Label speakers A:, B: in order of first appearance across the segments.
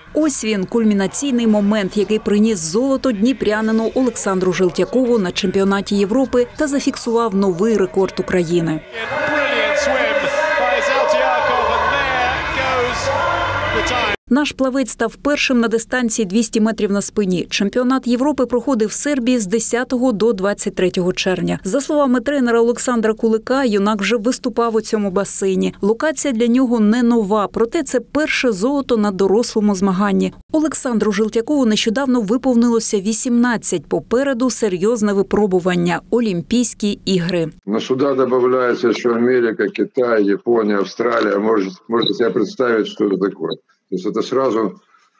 A: Ось він – кульмінаційний момент, який приніс золото дніпрянину Олександру Желтякову на чемпіонаті Європи та зафіксував новий рекорд України. Наш плавець став першим на дистанції 200 метрів на спині. Чемпіонат Європи проходив в Сербії з 10 до 23 червня. За словами тренера Олександра Кулика, юнак вже виступав у цьому басейні. Локація для нього не нова, проте це перше золото на дорослому змаганні. Олександру Желтякову нещодавно виповнилося 18. Попереду серйозне випробування – Олімпійські ігри.
B: Но сюда добавляется еще Америка, Китай, Япония, Австралия. Можете себе представить, что это такое. То есть это сразу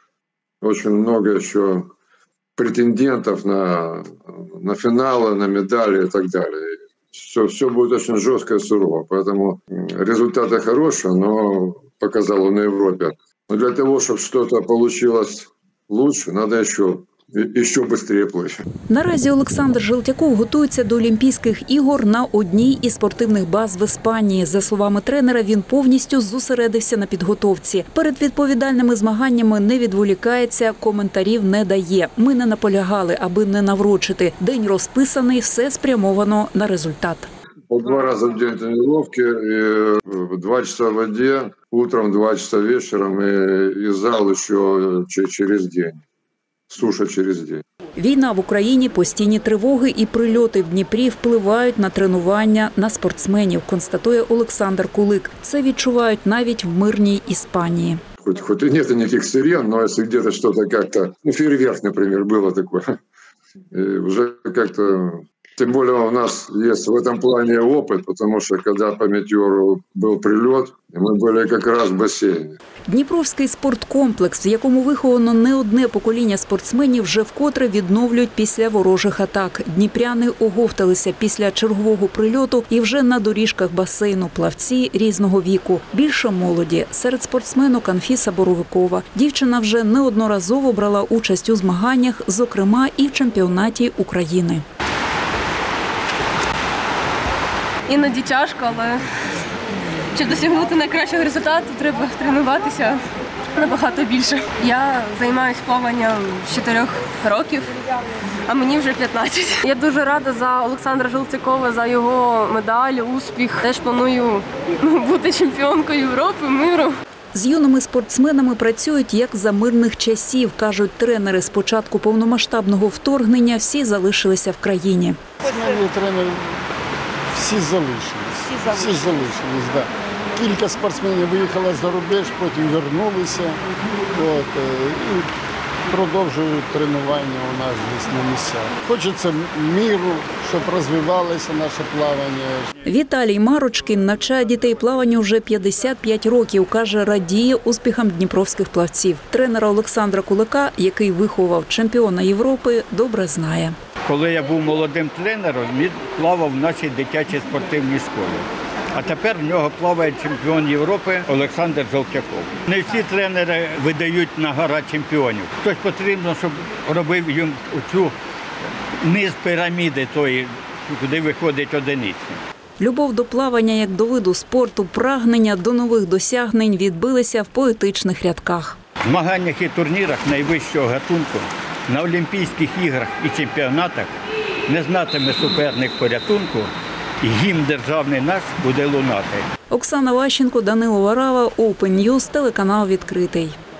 B: очень много еще претендентов на финалы, на медали и так далее. Все будет очень жестко и сурово. Поэтому результаты хорошие, но показал он на Европе. Но для того, чтобы что-то получилось лучше, надо еще швидше плыть.
A: Наразі Олександр Желтяков готується до Олімпійських ігор на одній із спортивних баз в Іспанії. За словами тренера, він повністю зосередився на підготовці. Перед відповідальними змаганнями не відволікається, коментарів не дає. Ми не наполягали, аби не наврочити. День розписаний, все спрямовано на результат.
B: По 2 раза в день тренировки, в 2 часа в воде, утром 2 часа вечером и зал еще через день. Суша через день.
A: Війна в Україні, постійні тривоги і прильоти в Дніпрі впливають на тренування, на спортсменів, констатує Олександр Кулик. Це відчувають навіть в мирній Іспанії.
B: Хоть и нет никаких сирен, но если где-то что-то как-то, фейерверк, например, было такое, уже как-то... Тем более у нас есть в этом плане опыт, потому что когда по метеору был прилет, мы были как раз в бассейне.
A: Дніпровський спорткомплекс, в якому виховано не одне покоління спортсменів, вже вкотре відновлюють після ворожих атак. Дніпряни оговталися після чергового прильоту і вже на доріжках басейну плавці різного віку. Більше молоді. Серед спортсменок Анфіса Боровикова. Дівчина вже неодноразово брала участь у змаганнях, зокрема і в чемпіонаті України.
C: Іноді тяжко, але щоб досягнути найкращого результату, треба тренуватися набагато більше. Я займаюся плаванням з 4 років, а мені вже 15. Я дуже рада за Олександра Желтякова, за його медаль, успіх. Теж планую бути чемпіонкою Європи, миру.
A: З юними спортсменами працюють як за мирних часів, кажуть тренери. З початку повномасштабного вторгнення всі залишилися в країні.
D: Тренери всі залишились, да. Кілька спортсменів виїхали за рубеж, потім повернулися і продовжують тренування у нас десь на місцях. Хочеться миру, щоб розвивалося наше плавання.
A: Віталій Марочкін навчає дітей плаванню вже 55 років. Каже, радіє успіхам дніпровських плавців. Тренера Олександра Кулика, який виховав чемпіона Європи, добре знає.
E: Коли я був молодим тренером, він плавав в нашій дитячій спортивній школі. А тепер в нього плаває чемпіон Європи Олександр Желтяков. Не всі тренери видають на гора чемпіонів. Хтось потрібно, щоб робив їм оцю низ піраміди тої, куди виходить одиниця.
A: Любов до плавання як до виду спорту, прагнення до нових досягнень відбилися в поетичних рядках.
E: В змаганнях і турнірах найвищого гатунку, на Олімпійських іграх і чемпіонатах не знатиме суперник порятунку, і гімн державний наш буде лунати.
A: Оксана Ващенко, Данило Варава, Open News, телеканал «Відкритий».